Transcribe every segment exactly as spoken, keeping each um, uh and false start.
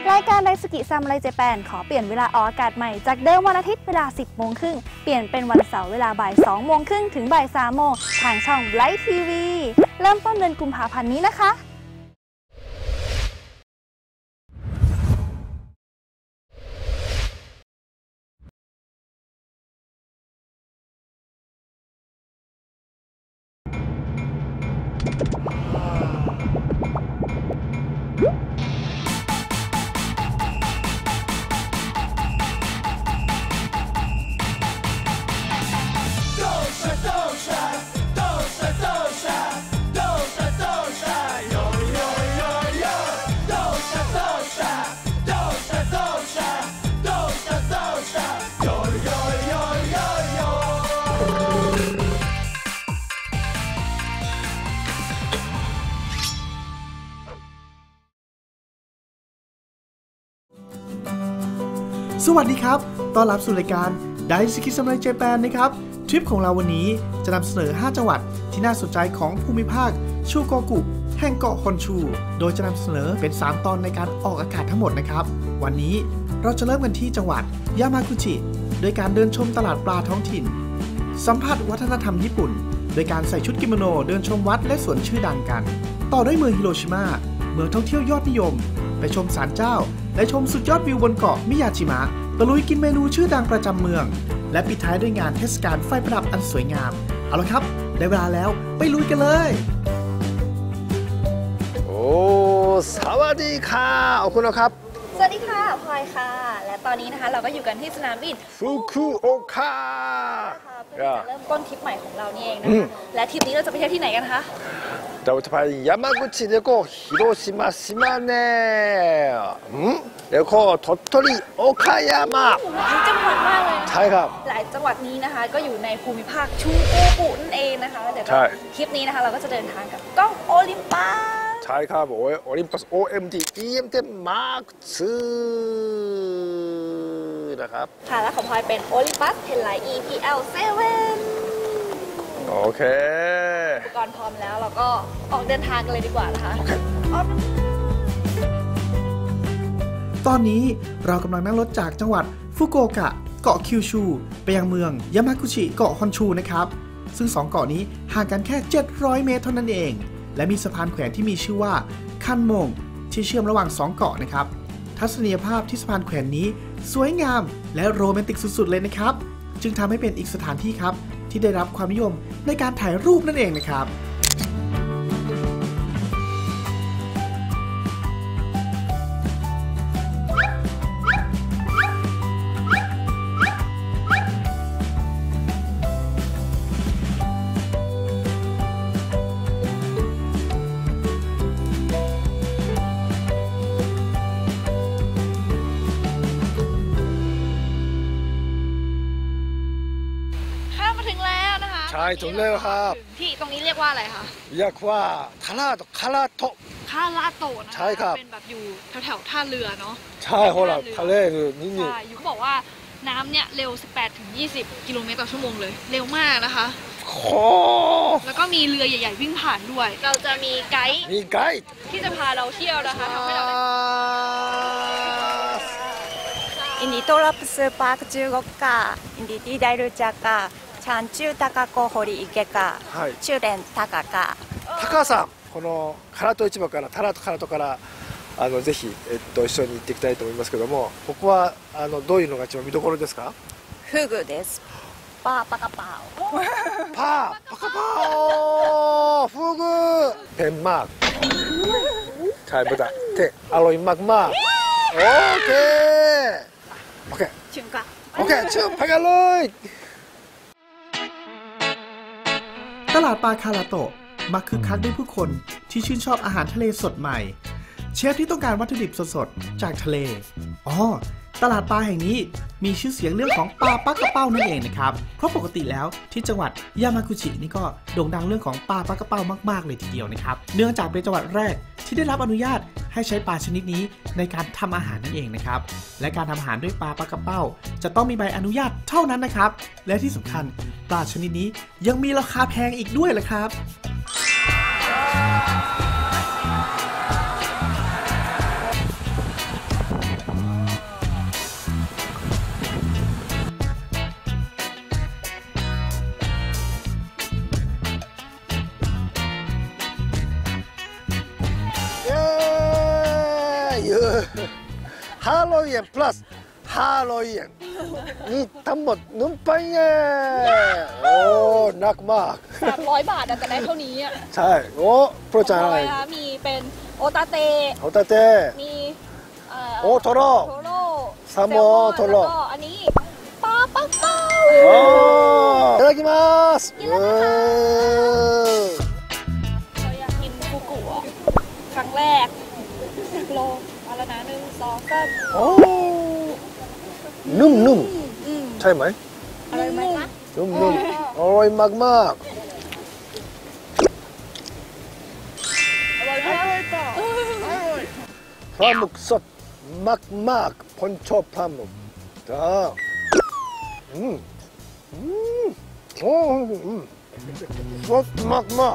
รายการไดสกิซัมไรเจแปนขอเปลี่ยนเวลาออกอากาศใหม่จากเดิมวันอาทิตย์เวลา สิบโมงครึ่งเปลี่ยนเป็นวันเสาร์เวลาบ่าย สองโมงครึ่งถึงบ่าย สามโมงทางช่องไลฟ์ทีวีเริ่มต้นเดือนกุมภาพันธ์นี้นะคะสวัสดีครับต้อนรับสู่รายการไดสกิซัมไรเจแปนนะครับทริปของเราวันนี้จะนำเสนอห้าจังหวัดที่น่าสนใจของภูมิภาคชูโกกุแห่งเกาะฮอนชู โดยจะนำเสนอเป็นสามตอนในการออกอากาศทั้งหมดนะครับวันนี้เราจะเริ่มกันที่จังหวัดยามากุจิโดยการเดินชมตลาดปลาท้องถิ่นสัมผัสวัฒนธรรมญี่ปุ่นโดยการใส่ชุดกิโมโนเดินชมวัดและสวนชื่อดังกันต่อด้วยเมืองฮิโรชิมาเมืองท่องเที่ยวยอดนิยมไปชมศาลเจ้าและชมสุดยอดวิวบนเกาะมิยาจิมะตะลุยกินเมนูชื่อดังประจำเมืองและปิดท้ายด้วยงานเทศกาลไฟประดับอันสวยงามเอาละครับได้เวลาแล้วไปลุยกันเลยโอ้สวัสดีค่ะขอบคุณนะครับสวัสดีค่ะพลอยค่ะและตอนนี้นะคะเราก็อยู่กันที่สนามบินฟุกุโอกะเพื่อจะเริ่มต้นทริปใหม่ของเรานี่เองนะคะและทริปนี้เราจะไปเที่ยวที่ไหนกันคะเราจะไปยามากุจิแล้วก็ฮิโรชิมาชิมาเนะแล้วก็โตโตริโอกายามะหลายจังหวัดมากเลยใช่ครับหลายจังหวัดนี้นะคะก็อยู่ในภูมิภาคชูโกกุนั่นเองนะคะเดี๋ยวคลิปนี้นะคะเราก็จะเดินทางกับกล้องโอลิมปัสใช่ครับโอลิมปัส โอ เอ็ม ดี อี เอ็ม ที มาร์ค ทู นะครับค่ะและของพลอยเป็นโอลิมปัสเทนไลท์ อี พี แอล เซเว่นโอเคอุปกรณ์พร้อมแล้วเราก็ออกเดินทางกันเลยดีกว่านะคะตอนนี้เรากำลังนั่งรถจากจังหวัดฟุกุโอกะเกาะคิวชูไปยังเมืองยามากุชิเกาะฮอนชูนะครับซึ่งสองเกาะนี้ห่างกันแค่เจ็ดร้อยเมตรเท่านั้นเองและมีสะพานแขวนที่มีชื่อว่าคันโมงที่เชื่อมระหว่างสองเกาะนะครับทัศนียภาพที่สะพานแขวนนี้สวยงามและโรแมนติกสุดๆเลยนะครับจึงทำให้เป็นอีกสถานที่ครับที่ได้รับความนิยมในการถ่ายรูปนั่นเองนะครับใช่ถึงแล้วครับที่ตรงนี้เรียกว่าอะไรคะเรียกว่าคาราโตคาราโตคาราโตนะใช่ครับเป็นแบบอยู่แถวๆท่าเรือเนาะใช่โหล่ะทะเลคือนี่นี่ใช่อยู่เขาบอกว่าน้ำเนี่ยเร็ว สิบแปดถึงยี่สิบ กิโลเมตรต่อชั่วโมงเลยเร็วมากนะคะโอ้แล้วก็มีเรือใหญ่ๆวิ่งผ่านด้วยเราจะมีไกด์มีไกด์ที่จะพาเราเที่ยวนะคะทำให้เราได้อินดิโตรัปスーパーク中国かอินดิティダイルジャカチャンチュータカコホリイケカチューレンタカカ高さんこの唐戸市場からタラと唐戸からあのぜひ、えっと、一緒に行っていきたいと思いますけどもここはあのどういうのが一番見どころですかフグですパーパカパーパーパカパーフグペンマークใช่ไม่ได้เท่อร่อยมากมากโอเคโอเคチュンカโอเคเชื่อไปกันเลยตลาดปลาคาราโตะมักคึกคักด้วยผู้คนที่ชื่นชอบอาหารทะเลสดใหม่เชฟที่ต้องการวัตถุดิบสดๆจากทะเลอ๋อตลาดปลาแห่งนี้มีชื่อเสียงเรื่องของปลาปักกระเป้านั่นเองนะครับเพราะปกติแล้วที่จังหวัดยามากุชินี่ก็โด่งดังเรื่องของปลาปักกระเป้ามากๆเลยทีเดียวนะครับเนื่องจากเป็นจังหวัดแรกที่ได้รับอนุญาตให้ใช้ปลาชนิดนี้ในการทำอาหารนั่นเองนะครับและการทำอาหารด้วยปลาปักกระเป้าจะต้องมีใบอนุญาตเท่านั้นนะครับและที่สำคัญปลาชนิดนี้ยังมีราคาแพงอีกด้วยล่ะครับโเยอะห้าร้อยเยน plus ห้าร้อยเยนนี่ทั้งหมดนุ่มไปเย่โอ้หนักมากสามร้อยบาทจะได้เท่านี้อ่ะใช่โอ้โปรจอะไรมีเป็นโอตาเตโอตาเตมีโอโทโร่โทโร่ซามโมโทโร่อันนี้ปลาปักเป้าโอ้いただきますเราอยากกินฟูกุอ่ะครั้งแรกโลอะไรนะหนึ่งสองสามโอ้นุ่มนุ่มใช่ไหมอร่อยไหมคะนุ่มนุ่มอร่อยมากมากอร่อยมากปลาหมึกสดมากมากผมชอบปลาหมึกจ้าอืมอืมโอ้อืมสดมากมาก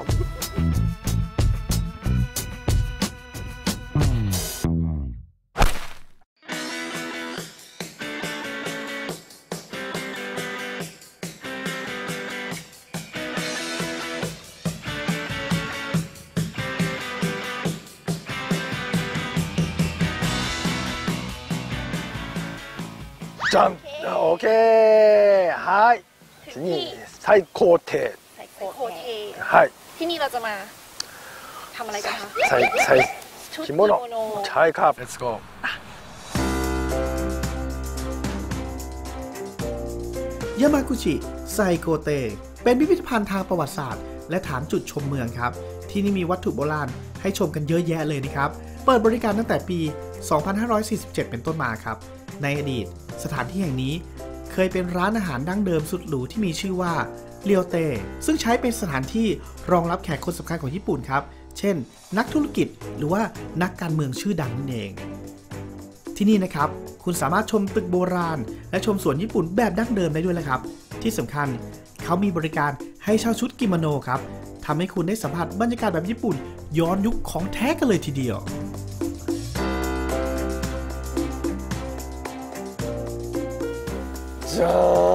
จังโอเคはい次最高亭ไซโคเทはいที่นี่เราจะมาทำอะไรกันคะใส่ใส่กิโมโนใช่ครับ let's go ยามากุชิไซโกเตเป็นพิพิธภัณฑ์ทางประวัติศาสตร์และฐานจุดชมเมืองครับที่นี่มีวัตถุโบราณให้ชมกันเยอะแยะเลยนะครับเปิดบริการตั้งแต่ปี สองพันห้าร้อยสี่สิบเจ็ด เป็นต้นมาครับในอดีตสถานที่แห่งนี้เคยเป็นร้านอาหารดั้งเดิมสุดหรูที่มีชื่อว่าเรียวเตซึ่งใช้เป็นสถานที่รองรับแขกคนสำคัญของญี่ปุ่นครับเช่นนักธุรกิจหรือว่านักการเมืองชื่อดังนั่นเองที่นี่นะครับคุณสามารถชมตึกโบราณและชมสวนญี่ปุ่นแบบดั้งเดิมได้ด้วยแหละครับที่สำคัญเขามีบริการให้เช่าชุดกิโมโนครับทำให้คุณได้สัมผัสบรรยากาศแบบญี่ปุ่นย้อนยุคของแท้กันเลยทีเดียวจ้า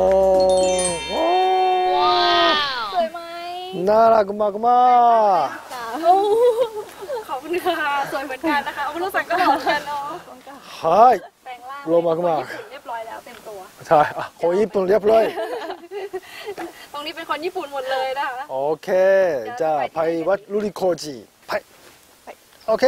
สวยไหมน่ารักมากมากขอบคุณค่ะสวยเหมือนกันนะคะเอาลูกสังก็เหมือนกันเนาะใช่แปลงร่างโรมากมากเรียบร้อยแล้วเต็มตัวใช่คนญี่ปุ่นเรียบร้อยตรงนี้เป็นคนญี่ปุ่นหมดเลยนะคะโอเคじゃあไปวัดลุริโคจิไปโอเค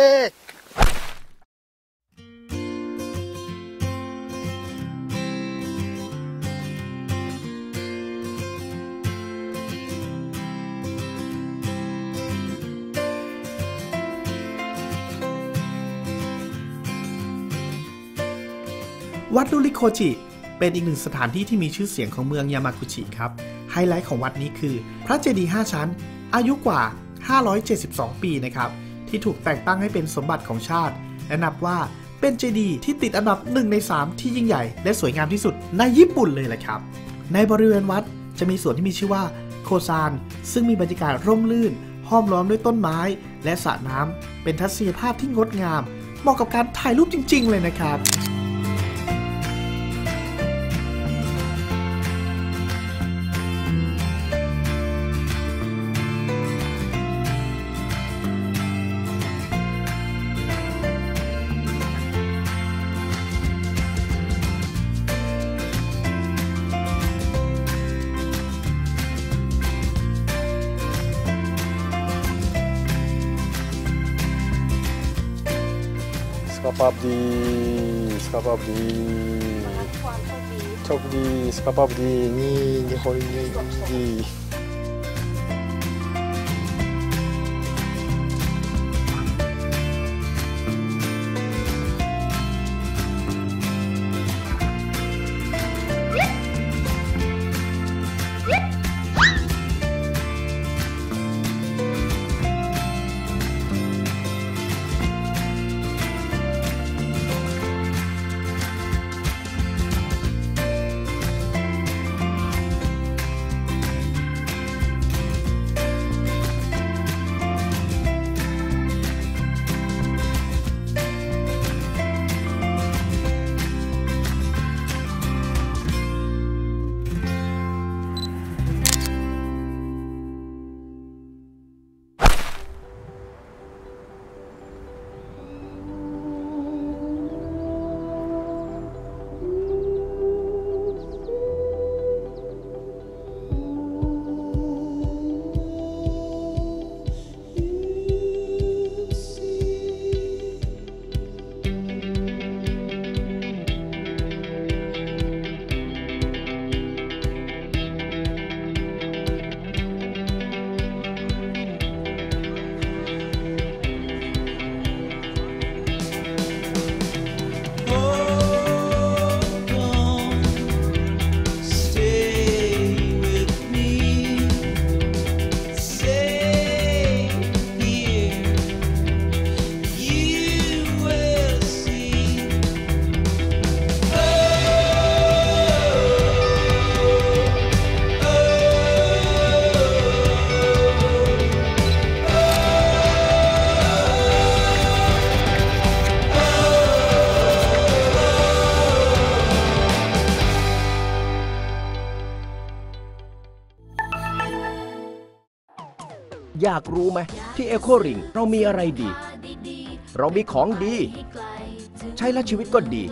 วัดลุริโคจิเป็นอีกหนึ่งสถานที่ที่มีชื่อเสียงของเมืองยามากุชิครับไฮไลท์ของวัดนี้คือพระเจดีย์ห้าชั้นอายุกว่าห้าร้อยเจ็ดสิบสองปีนะครับที่ถูกแต่งตั้งให้เป็นสมบัติของชาติและนับว่าเป็นเจดีย์ที่ติดอันดับหนึ่งในสามที่ยิ่งใหญ่และสวยงามที่สุดในญี่ปุ่นเลยแหละครับในบริเวณวัดจะมีส่วนที่มีชื่อว่าโคซานซึ่งมีบรรยากาศร่มรื่นห้อมล้อมด้วยต้นไม้และสระน้ำเป็นทัศนียภาพที่งดงามเหมาะกับการถ่ายรูปจริงๆเลยนะครับสกาปาบดีสกาปาบดีโชคดีสกาปาบดีนี่ญี่ปุ่นดีอยากรู้ไหมที่เอโคริงเรามีอะไรดีเรามีของดีใช้แล้วชีวิตก็ดี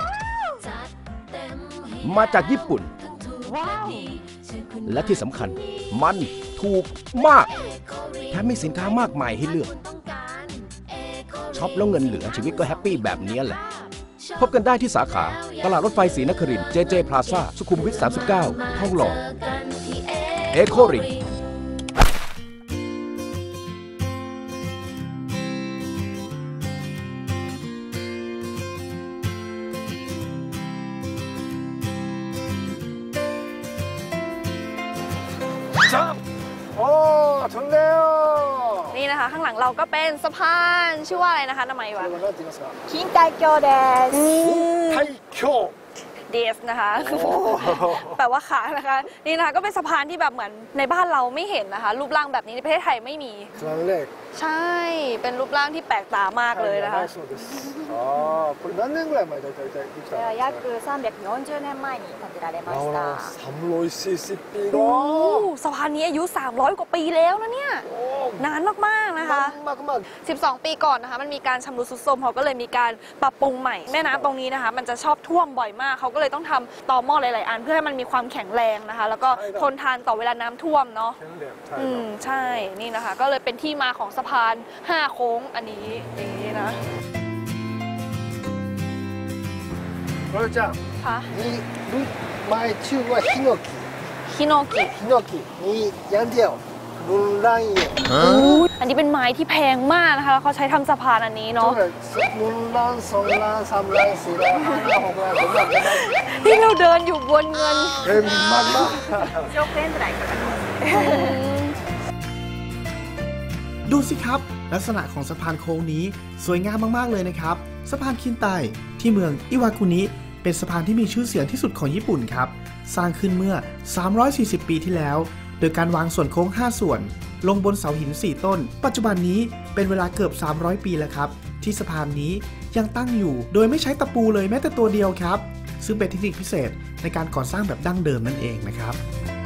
มาจากญี่ปุ่นและที่สำคัญมันถูกมากแถมมีสินค้ามากมายให้เลือกช็อปแล้วเงินเหลือชีวิตก็แฮปปี้แบบนี้แหละพบกันได้ที่สาขาตลาดรถไฟศรีนครินทร์ เจ เจ Plaza สุขุมวิท สามสิบเก้า ทองหล่อเอโคริงโอ้ถึงแล้วนี่นะคะข้างหลังเราก็เป็นสะพานชื่อว่าอะไรนะคะทำไมวะ金海峡ですไทโคเดสนะคะแปลว่าขานะคะนี่นะคะก็เป็นสะพานที่แบบเหมือนในบ้านเราไม่เห็นนะคะรูปร่างแบบนี้ในประเทศไทยไม่มีครั้งแรกใช่เป็นรูปร่างที่แปลกตามากเลยนะคะอ๋อこれ何年ぐらい前だいたいできたの？ 約さんびゃくよんじゅうねんまえに建てられましたさんびゃくよんじゅうปีโอ้สะพานนี้อายุสามร้อยกว่าปีแล้วนะเนี่ยนานมากๆนะคะสิบสองปีก่อนนะคะมันมีการชำรุดทรุดโทรมเขาก็เลยมีการปรับปรุงใหม่แม่น้ำตรงนี้นะคะมันจะชอบท่วมบ่อยมากเขาก็เลยต้องทำต่อหม้อหลายๆอันเพื่อให้มันมีความแข็งแรงนะคะแล้วก็ทนทานต่อเวลาน้ำท่วมเนาะอืมใช่นี่นะคะก็เลยเป็นที่มาของสะพานห้าโค้งอันนี้อย่างนี้นะโรยちゃんค่ะนี่前中はヒノキฮิโนกิヒノキนี่อย่างเดียวรุนแรงอันนี้เป็นไม้ที่แพงมากนะคะเขาใช้ทำสะพานอันนี้เนาะรุนแรงสองล้านสามล้านสี่ล้านห้าล้านหกล้านผมอยากได้ที่เราเดินอยู่บนเงินเต็มมากมากยกเล่นไรกันดูสิครับลักษณะของสะพานโค้งนี้สวยงามมากๆเลยนะครับสะพานคินไตที่เมืองอิวากุนิเป็นสะพานที่มีชื่อเสียงที่สุดของญี่ปุ่นครับสร้างขึ้นเมื่อสามร้อยสี่สิบปีที่แล้วโดยการวางส่วนโค้งห้าส่วนลงบนเสาหินสี่ต้นปัจจุบันนี้เป็นเวลาเกือบสามร้อยปีแล้วครับที่สะพานนี้ยังตั้งอยู่โดยไม่ใช้ตะปูเลยแม้แต่ตัวเดียวครับซึ่งเป็นเทคนิคพิเศษในการก่อสร้างแบบดั้งเดิมนั่นเองนะครับ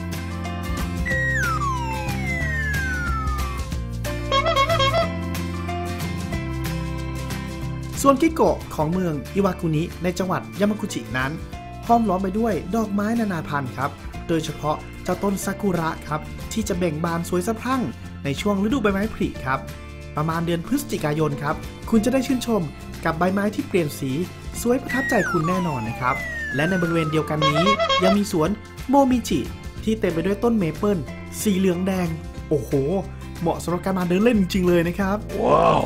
ส่วนกิโกะของเมืองอิวากุนิในจังหวัดยามากุจินั้นห้อมล้อมไปด้วยดอกไม้นานาพันธุ์ครับโดยเฉพาะเจ้าต้นซากุระครับที่จะเบ่งบานสวยสะพรั่งในช่วงฤดูใบไม้ผลิครับประมาณเดือนพฤศจิกายนครับคุณจะได้ชื่นชมกับใบไม้ที่เปลี่ยนสีสวยประทับใจคุณแน่นอนนะครับและในบริเวณเดียวกันนี้ยังมีสวนโมมิจิที่เต็มไปด้วยต้นเมเปิลสีเหลืองแดงโอ้โหเหมาะสำหรับการมาเดินเล่นจริงๆเลยนะครับว้าว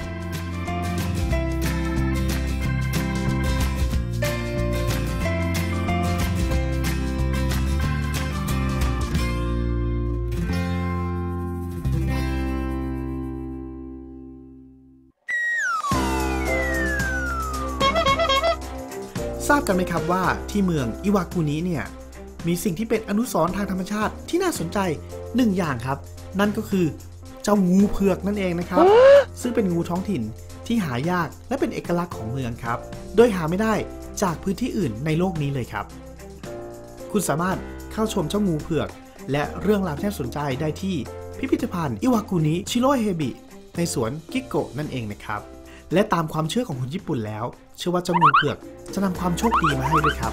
ทราบกันไหมครับว่าที่เมืองอิวากุนิเนี่ยมีสิ่งที่เป็นอนุสรณ์ทางธรรมชาติที่น่าสนใจหนึ่งอย่างครับนั่นก็คือเจ้างูเผือกนั่นเองนะครับ ซึ่งเป็นงูท้องถิ่นที่หายากและเป็นเอกลักษณ์ของเมืองครับโดยหาไม่ได้จากพื้นที่อื่นในโลกนี้เลยครับคุณสามารถเข้าชมเจ้างูเผือกและเรื่องราวที่น่าสนใจได้ที่พิพิธภัณฑ์อิวากุนิชิโรเฮบิในสวนกิโกะนั่นเองนะครับและตามความเชื่อของคนญี่ปุ่นแล้วเชื่อว่าเจ้างูเผือกจะนำความโชคดีมาให้ด้วยครับ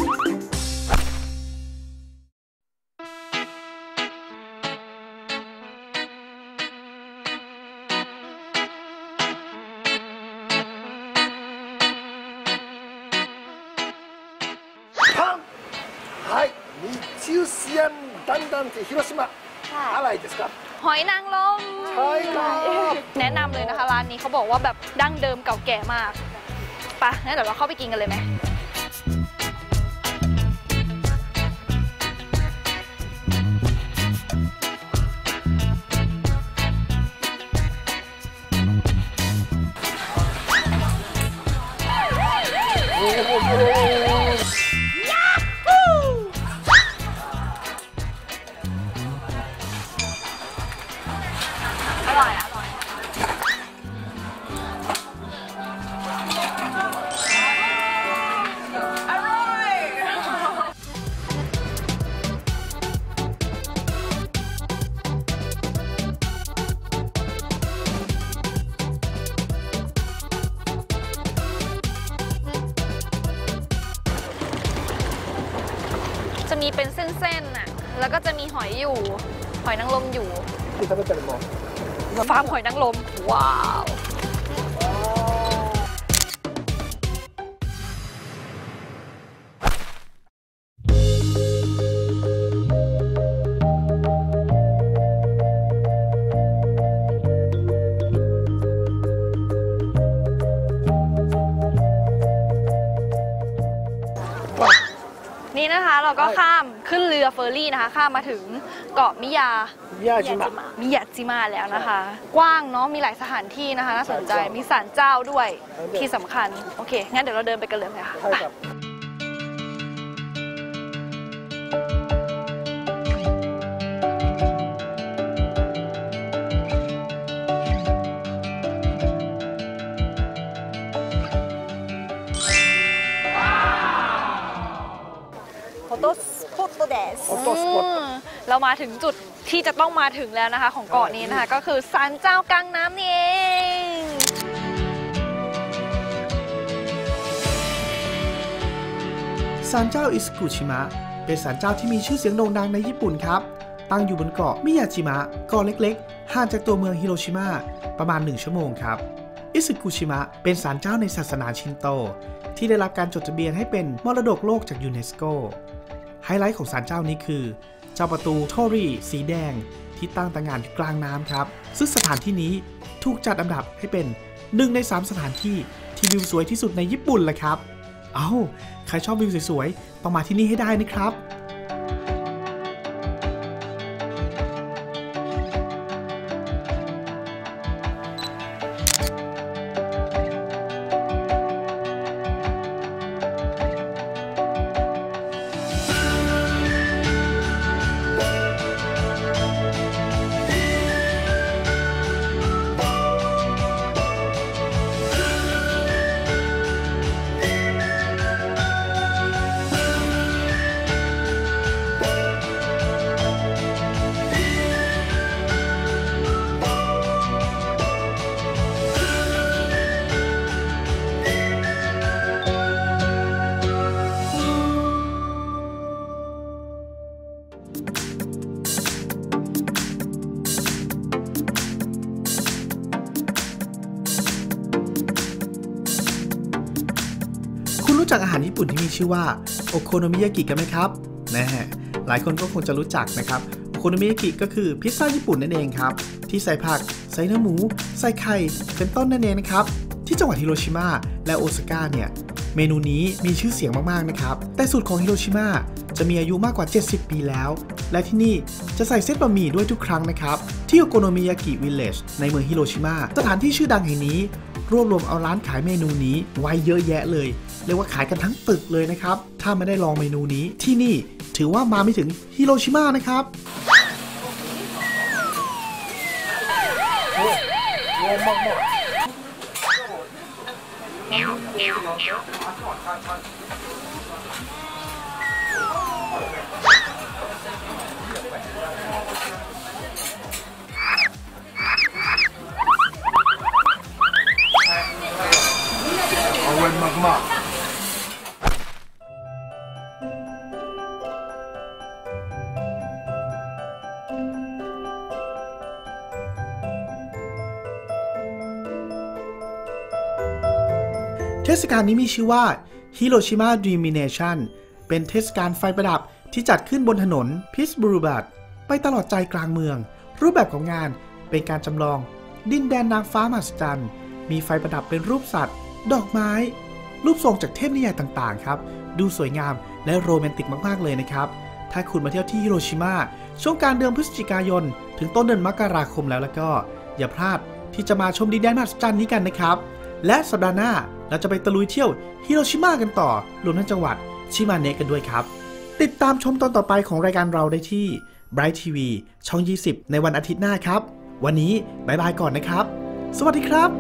はい日中シアンだんだんって広島อะไรですかหอยนางรมใช่ครับแนะนำเลยนะคะร้านนี้เขาบอกว่าแบบดั้งเดิมเก่าแก่มากไปงั้นเดี๋ยวเราเข้าไปกินกันเลยไหมมีเป็นเส้นๆน่ะแล้วก็จะมีหอยอยู่หอยนางรมอยู่ที่เขาไม่เป็นหมอฟาร์มหอยนางรมว้าวนี่นะคะเราก็ข้ามขึ้นเรือเฟอร์รี่นะคะข้ามมาถึงเกาะมิยามิยาจิมะมิยาจิมะแล้วนะคะกว้างเนาะมีหลายสถานที่นะคะน่าสนใจมีศาลเจ้าด้วยที่สำคัญโอเคงั้นเดี๋ยวเราเดินไปกันเลยค่ะเรามาถึงจุดที่จะต้องมาถึงแล้วนะคะของเกาะนี้นะคะก็คือศาลเจ้ากลางน้ำนี่เองศาลเจ้าอิซึกุชิมะเป็นศาลเจ้าที่มีชื่อเสียงโด่งดังในญี่ปุ่นครับตั้งอยู่บนเกาะมิยาจิมะเกาะเล็กๆห่างจากตัวเมืองฮิโรชิมาประมาณหนึ่งชั่วโมงครับอิซึกุชิมะเป็นศาลเจ้าในศาสนาชินโตที่ได้รับการจดทะเบียนให้เป็นมรดกโลกจากยูเนสโกไฮไลท์ของศาลเจ้านี้คือเจ้าประตูโทริสีแดงที่ตั้งตระหง่านอยู่กลางน้ำครับซึ่งสถานที่นี้ถูกจัดอันดับให้เป็นหนึ่งในสามสถานที่ที่วิวสวยที่สุดในญี่ปุ่นเลยครับเอ้าใครชอบวิวสวยๆต้องมาที่นี่ให้ได้นะครับรู้จักอาหารญี่ปุ่นที่มีชื่อว่าโอโคโนมิยากิกันไหมครับแน่หลายคนก็คงจะรู้จักนะครับโอโคโนมิยากิก็คือพิซซ่าญี่ปุ่นนั่นเองครับที่ใส่ผักใส่เนื้อหมูใส่ไข่เป็นต้นนั่นเองนะครับที่จังหวัดฮิโรชิมาและโอซาก้าเนี่ยเมนูนี้มีชื่อเสียงมากๆนะครับแต่สูตรของฮิโรชิมาจะมีอายุมากกว่าเจ็ดสิบปีแล้วและที่นี่จะใส่เส้นบะหมี่ด้วยทุกครั้งนะครับที่โอโคโนมิยากิวิลเลจในเมืองฮิโรชิมาสถานที่ชื่อดังแห่งนี้รวบรวมเอาร้านขายเมนูนี้ไว้เยอะแยะเลยเรียกว่าขายกันทั้งตึกเลยนะครับถ้าไม่ได้ลองเมนูนี้ที่นี่ถือว่ามาไม่ถึงฮิโรชิมานะครับมากเทศกาลนี้มีชื่อว่า Hiroshima Dreamination เป็นเทศกาลไฟประดับที่จัดขึ้นบนถนนพิสบูรุบัตไปตลอดใจกลางเมืองรูปแบบของงานเป็นการจำลองดินแดนนางฟ้ามหัศจรรย์มีไฟประดับเป็นรูปสัตว์ดอกไม้รูปทรงจากเทพนิยายต่างๆครับดูสวยงามและโรแมนติกมากๆเลยนะครับถ้าคุณมาเที่ยวที่ฮิโรชิมาช่วงกลางเดือนพฤศจิกายนถึงต้นเดือนมกราคมแล้วแล้วก็อย่าพลาดที่จะมาชมดินแดนมหัศจรรย์นี้กันนะครับและสัปดาห์หน้าเราจะไปตะลุยเที่ยวฮิโรชิมากันต่อรวมทั้งจังหวัดชิมาเนะกันด้วยครับติดตามชมตอนต่อไปของรายการเราได้ที่ Bright ที วี ช่องยี่สิบในวันอาทิตย์หน้าครับวันนี้บ๊ายบายก่อนนะครับสวัสดีครับ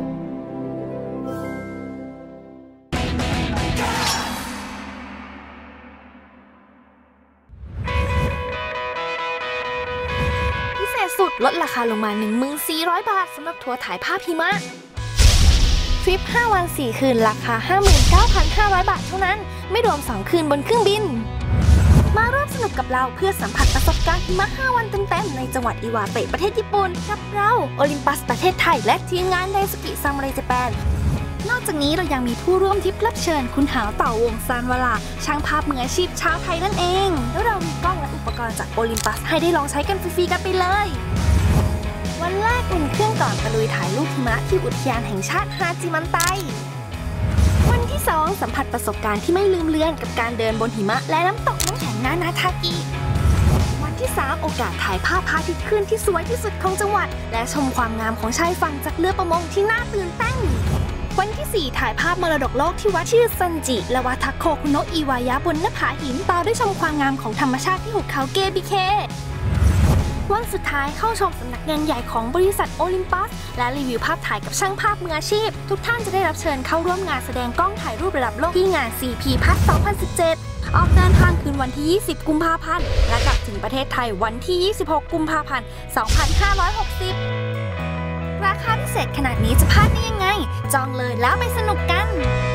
สุดลดราคาลงมา หนึ่งพันสี่ร้อย บาทสำหรับทัวร์ถ่ายภาพหิมะทริปห้าวันสี่คืนราคา ห้าหมื่นเก้าพันห้าร้อย บาทเท่านั้นไม่รวมสองคืนบนเครื่องบินมาร่วมสนุกกับเราเพื่อสัมผัสประสบการณ์หิมะห้าวันเต็มๆในจังหวัดอิวาเตะประเทศญี่ปุ่นกับเราโอลิมปัสประเทศไทยและทีมงานไดซุกิซามูไรเจแปนนอกจากนี้เรายังมีผู้ร่วมทริปรับเชิญคุณหาวเต่าวงซานวลาช่างภาพมืออาชีพชาวไทยนั่นเองแล้วเรามีกล้องและอุปกรณ์จากโอลิมปัสให้ได้ลองใช้กันฟรีๆกันไปเลยวันแรกอุ่นเครื่องก่อนตะลุยถ่ายรูปหิมะที่อุทยานแห่งชาติฮาจิมันไตวันที่สองสัมผัสประสบการณ์ที่ไม่ลืมเลือนกับการเดินบนหิมะและน้ำตกน้ำแข็งนานาทากิวันที่สามโอกาสถ่ายภาพพระอาทิตย์ขึ้นที่สวยที่สุดของจังหวัดและชมความงามของชายฝั่งจากเรือประมงที่น่าตื่นเต้นวันที่สี่ถ่ายภาพมรดกโลกที่วัดชื่อซันจิและวัดทักโคคุโนะอิวายะบนหน้าผาหินต่อด้วยชมความงามของธรรมชาติที่หุบเขาเกบิเควันสุดท้ายเข้าชมสำนักงานใหญ่ของบริษัทโอลิมปัสและรีวิวภาพถ่ายกับช่างภาพมืออาชีพทุกท่านจะได้รับเชิญเข้าร่วมงานแสดงกล้องถ่ายรูประดับโลกที่งาน ซี พี พัท สองพันสิบเจ็ด ออกเดินทางคืนวันที่ ยี่สิบ กุมภาพันธ์และกลับถึงประเทศไทยวันที่ ยี่สิบหก กุมภาพันธ์ สองพันห้าร้อยหกสิบ ราคาพิเศษขนาดนี้จะพลาดได้ยังไงจองเลยแล้วไปสนุกกัน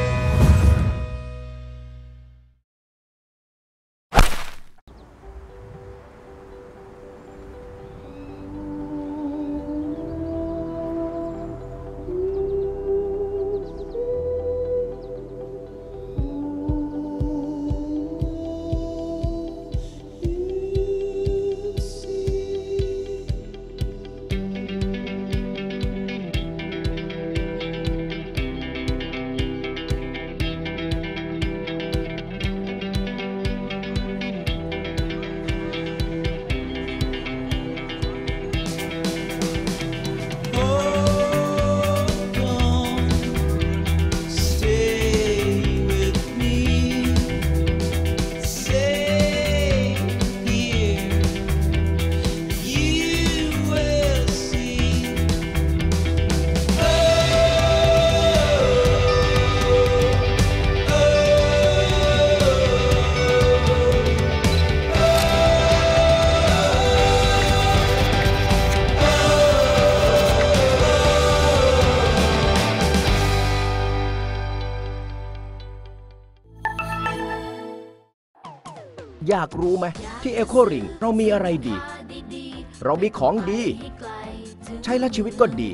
อยากรู้ไหมที่เอโคริงเรามีอะไรดีเรามีของดีใช้แล้วชีวิตก็ดี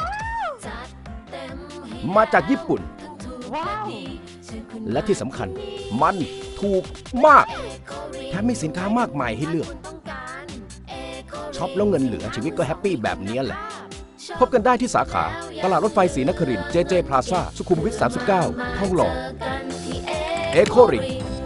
มาจากญี่ปุ่นและที่สำคัญมันถูกมากแถมมีสินค้ามากมายให้เลือกช็อปแล้วเงินเหลือชีวิตก็แฮปปี้แบบนี้แหละพบกันได้ที่สาขาตลาดรถไฟศรีนครินทร์ เจ เจ พลาซ่า สุขุมวิท สามสิบเก้า ทองหล่อเอโคริง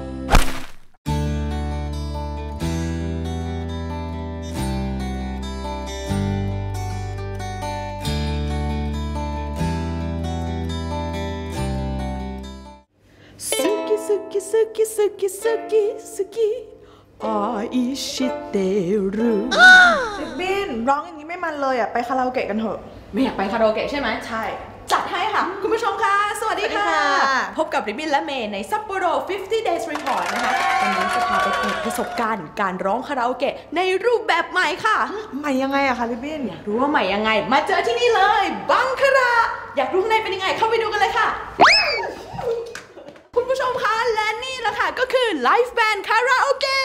好き好き好き好き好き愛してるลิบบินร้องอย่างนี้ไม่มันเลยอ่ะไปคาราโอเกะกันเถอะไม่อยากไปคาราโอเกะใช่ไหมใช่จัดให้ค่ะคุณผู้ชมค่ะสวัสดีค่ะพบกับลิบบินและเมย์ในซัปโปโร ห้าสิบ days report นะคะวันนี้จะพาไปเปิดประสบการณ์การร้องคาราโอเกะในรูปแบบใหม่ค่ะใหม่ยังไงอะคะลิบบินอยากรู้ว่าใหม่ยังไงมาเจอที่นี่เลยบังคาราอยากรู้ข้างในเป็นยังไงเข้าไปดูกันเลยค่ะคุณผู้ชมคะและนี่แหละค่ะก็คือไลฟ์แบนด์คาราโอเกะ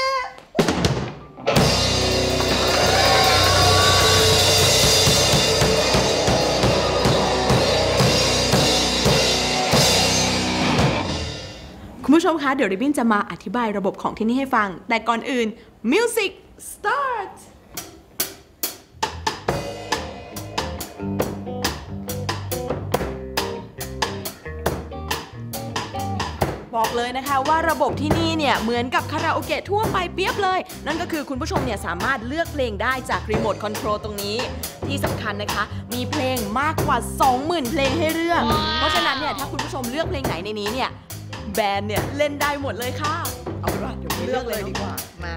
คุณผู้ชมคะเดี๋ยวริบบิ้นจะมาอธิบายระบบของที่นี่ให้ฟังแต่ก่อนอื่น Music Startบอกเลยนะคะว่าระบบที่นี่เนี่ยเหมือนกับคาราโอเกะทั่วไปเปียบเลยนั่นก็คือคุณผู้ชมเนี่ยสามารถเลือกเพลงได้จากรีโมทคอนโทรลตรงนี้ที่สำคัญนะคะมีเพลงมากกว่า สองหมื่น เพลงให้เลือกเพราะฉะนั้นเนี่ยถ้าคุณผู้ชมเลือกเพลงไหนในนี้เนี่ยแบนด์เนี่ยเล่นได้หมดเลยค่ะเอาเป็นว่าเดี๋ยวเลือกเลยดีกว่ามา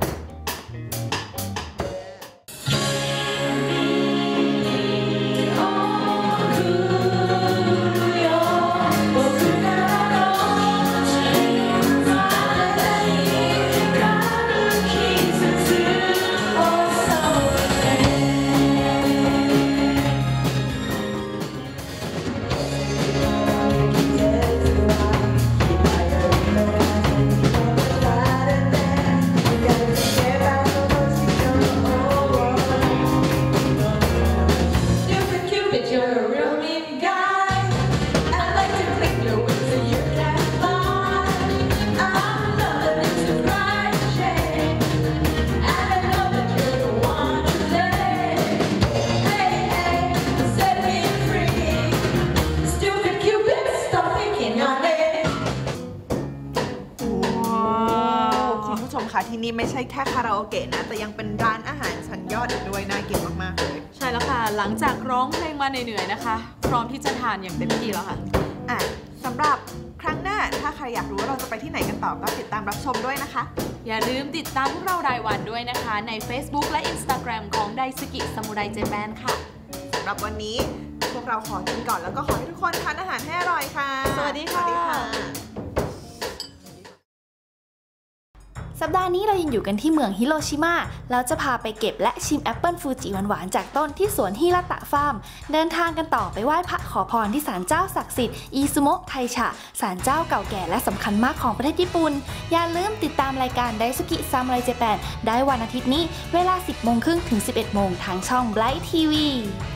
นะคะที่นี่ไม่ใช่แค่คาราโอเกะนะแต่ยังเป็นร้านอาหารชั้นยอดอีกด้วยน่ากินมากๆเลยใช่แล้วค่ะหลังจากร้องเพลงมาเหนื่อยๆนะคะพร้อมที่จะทานอย่างเต็มที่แล้วค่ะอ่ะสำหรับครั้งหน้าถ้าใครอยากรู้ว่าเราจะไปที่ไหนกันต่อก็ติดตามรับชมด้วยนะคะอย่าลืมติดตามพวกเรารายวันด้วยนะคะใน Facebook และ Instagram ของไดซึกิซามูไรเจแปนค่ะสำหรับวันนี้พวกเราขอกินก่อนแล้วก็ขอให้ทุกคนทานอาหารให้อร่อยค่ะสวัสดีค่ะสัปดาห์นี้เรายังอยู่กันที่เมืองฮิโรชิมาแล้วจะพาไปเก็บและชิมแอปเปิลฟูจิหวานๆจากต้นที่สวนฮิราตะฟาร์มเดินทางกันต่อไปไหว้พระขอพรที่ศาลเจ้าศักดิ์สิทธิ์อิซุโมะไทชะศาลเจ้าเก่าแก่และสำคัญมากของประเทศญี่ปุ่นอย่าลืมติดตามรายการไดซุกิซามูไรเจแปนได้วันอาทิตย์นี้เวลา สิบโมงครึ่งถึง สิบเอ็ดโมงทางช่องไบรท์ทีวี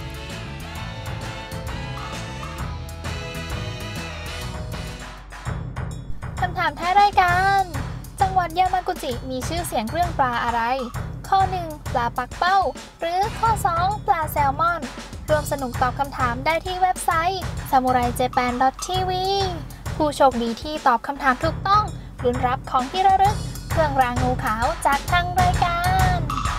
คำถามท้ายรายการจังหวัดยามากุจิมีชื่อเสียงเรื่องปลาอะไรข้อหนึ่งปลาปักเป้าหรือข้อสองปลาแซลมอนร่วมสนุกตอบคำถามได้ที่เว็บไซต์ ซามูไรเจแปน ดอท ที วี ผู้โชคดีที่ตอบคำถามถูกต้องลุ้นรับของที่ระลึกเครื่องรางงูขาวจากทางรายการ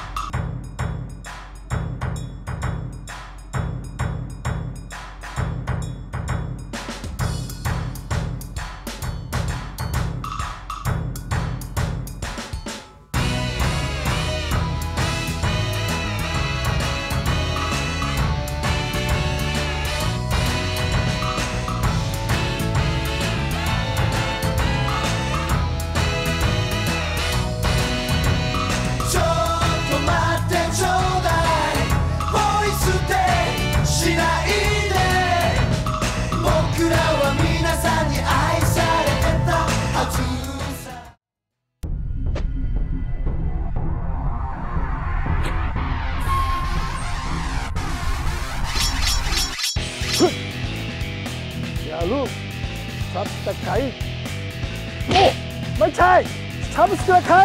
อย่าลูกซับตะไคร้โอ้ไม่ใช่ซับตะไคร้